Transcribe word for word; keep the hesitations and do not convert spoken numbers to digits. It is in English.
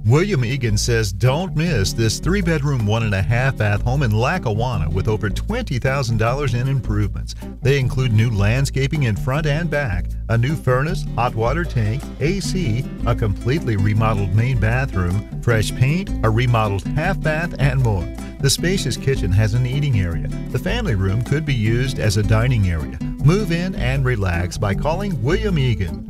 William Egan says don't miss this three-bedroom, one-and-a-half-bath home in Lackawanna with over twenty thousand dollars in improvements. They include new landscaping in front and back, a new furnace, hot water tank, A C, a completely remodeled main bathroom, fresh paint, a remodeled half-bath, and more. The spacious kitchen has an eating area. The family room could be used as a dining area. Move in and relax by calling William Egan.